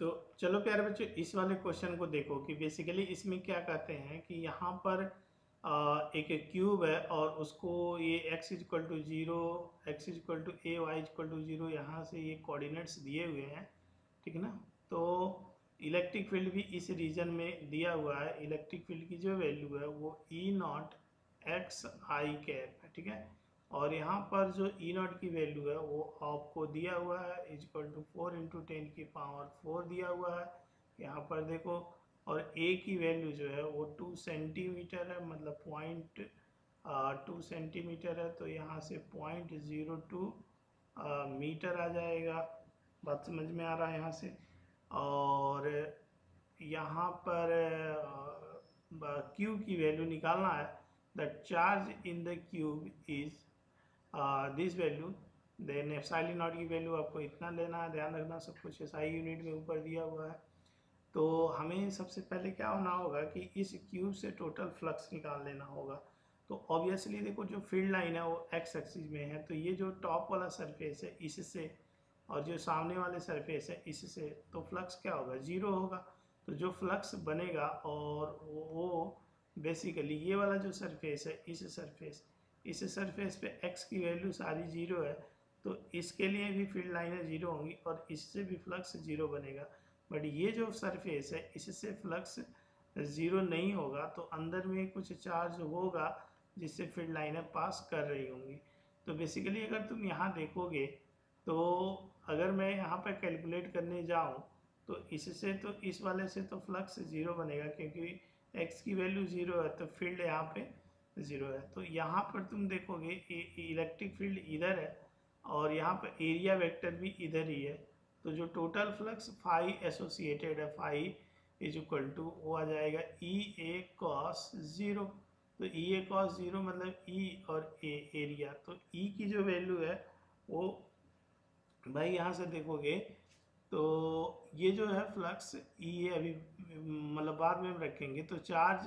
तो चलो प्यारे बच्चों, इस वाले क्वेश्चन को देखो कि बेसिकली इसमें क्या कहते हैं कि यहाँ पर एक क्यूब है और उसको ये x equal to zero, X equal to A, Y equal to zero, यहाँ से ये कोऑर्डिनेट्स दिए हुए हैं, ठीक है ना। तो इलेक्ट्रिक फील्ड भी इस रीजन में दिया हुआ है। इलेक्ट्रिक फील्ड की जो वैल्यू है वो E naught X I cap है, ठीक है। और यहाँ पर जो ई नॉट की वैल्यू है वो आपको दिया हुआ है इक्वल टू 4 × 10⁴ दिया हुआ है, यहाँ पर देखो। और ए की वैल्यू जो है वो 2 सेंटीमीटर है, मतलब 0.2 सेंटीमीटर है, तो यहाँ से 0.02 मीटर आ जाएगा। बात समझ में आ रहा है यहाँ से। और यहाँ पर क्यू की वैल्यू निकालना है। The charge in the cube is this value, then epsilon naught की वैल्यू आपको इतना लेना है। ध्यान रखना सब कुछ एसआई यूनिट में ऊपर दिया हुआ है। तो हमें सबसे पहले क्या होना होगा कि इस क्यूब से टोटल फ्लक्स निकाल लेना होगा। तो ऑब्वियसली देखो, जो फील्ड लाइन है वो एक्स एक्सिस में है, तो ये जो टॉप वाला सरफेस है इससे और जो सामने वाले सरफेस है इससे, तो फ्लक्स क्या होगा, जीरो होगा। तो जो फ्लक्स बनेगा और वो बेसिकली ये वाला जो सरफेस है, इस सरफेस पे x की वैल्यू सारी जीरो है, तो इसके लिए भी फील्ड लाइनें जीरो होंगी और इससे भी फ्लक्स जीरो बनेगा। बट ये जो सरफेस है इससे फ्लक्स जीरो नहीं होगा, तो अंदर में कुछ चार्ज होगा जिससे फील्ड लाइनें पास कर रही होंगी। तो बेसिकली अगर तुम यहाँ देखोगे, तो अगर मैं यहाँ पर कैलकुलेट करने जाऊँ तो इससे तो इस वाले से तो फ्लक्स जीरो बनेगा, क्योंकि x की वैल्यू जीरो है तो फील्ड यहाँ पे जीरो है। तो यहाँ पर तुम देखोगे इलेक्ट्रिक फील्ड इधर है और यहाँ पर एरिया वेक्टर भी इधर ही है। तो जो टोटल फ्लक्स फाई एसोसिएटेड है, फाई इज इक्वल टू वो आ जाएगा ई ए कॉस जीरो। तो ई ए कॉस जीरो मतलब ई और ए एरिया। तो ई की जो वैल्यू है वो भाई यहाँ से देखोगे तो ये जो है फ्लक्स ई ए, अभी मतलब बाद में हम रखेंगे। तो charge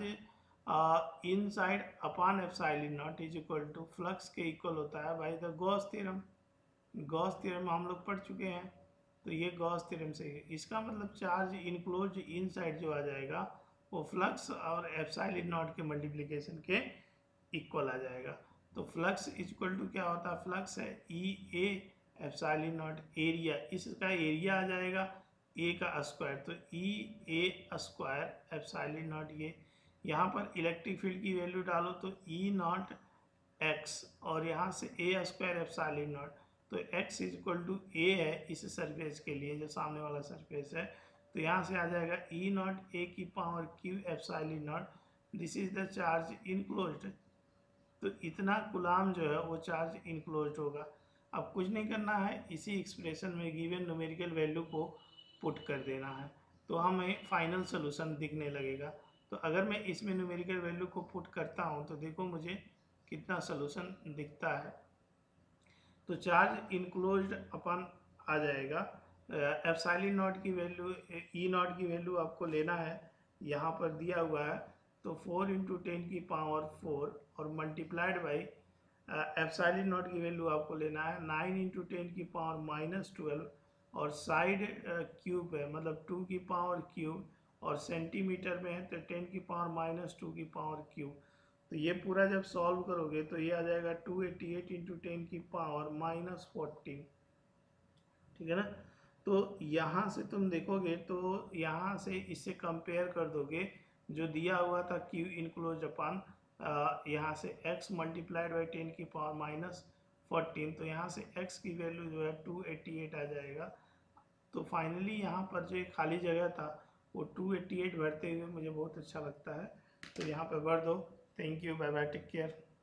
inside upon epsilon naught is equal to flux के इक्वल होता है by the Gauss theorem. Gauss theorem हम लोग पढ़ चुके हैं, तो ये गॉस थ्योरम से है। इसका मतलब चार्ज इनक्लोज इन साइड जो आ जाएगा वो फ्लक्स और एप्सिलॉन नॉट के मल्टीप्लिकेशन के इक्वल आ जाएगा। तो फ्लक्स इक्वल टू क्या होता है, फ्लक्स है E A epsilon naught area, इसका एरिया आ जाएगा ए का स्क्वायर, तो E A square epsilon naught. ये यहाँ पर इलेक्ट्रिक फील्ड की वैल्यू डालो तो ई नॉट एक्स और यहाँ से ए स्क्वायर एप्सिलॉन नॉट। तो x is equal to A है इस सरफेस के लिए, जो सामने वाला सरफेस है, तो यहाँ से आ जाएगा ई नॉट ए की power Q epsilon naught, this is the charge enclosed. तो इतना गुलाम जो है वो चार्ज इनक्लोज्ड होगा। अब कुछ नहीं करना है, इसी एक्सप्रेशन में गिवन न्यूमेरिकल वैल्यू को पुट कर देना है, तो हमें फाइनल सोल्यूशन दिखने लगेगा। तो अगर मैं इसमें न्यूमेरिकल वैल्यू को पुट करता हूँ तो देखो मुझे कितना सोल्यूशन दिखता है। तो चार्ज इनक्लोज्ड अपन आ जाएगा। एप्सिलॉन नॉट की वैल्यू, ई नॉट की वैल्यू आपको लेना है, यहाँ पर दिया हुआ है। तो 4 × 10⁴ और मल्टीप्लाइड बाई एप्सिलॉन नॉट की वैल्यू आपको लेना है 9 × 10⁻⁻12 और साइड क्यूब है, मतलब 2 की पावर क्यूब, और सेंटीमीटर में है तो 10⁻⁻2 की पावर क्यूब। तो ये पूरा जब सॉल्व करोगे तो ये आ जाएगा 288 × 10⁻⁻14, ठीक है ना। तो यहाँ से तुम देखोगे तो यहाँ से इससे कंपेयर कर दोगे, जो दिया हुआ था क्यू इनक्लोज अपान यहाँ से x मल्टीप्लाइड बाई 10⁻⁻14, तो यहाँ से x की वैल्यू जो है 288 आ जाएगा। तो फाइनली यहाँ पर जो एक खाली जगह था वो 288 भरते हुए मुझे बहुत अच्छा लगता है, तो यहाँ पर भर दो। Thank you, bye bye, take care.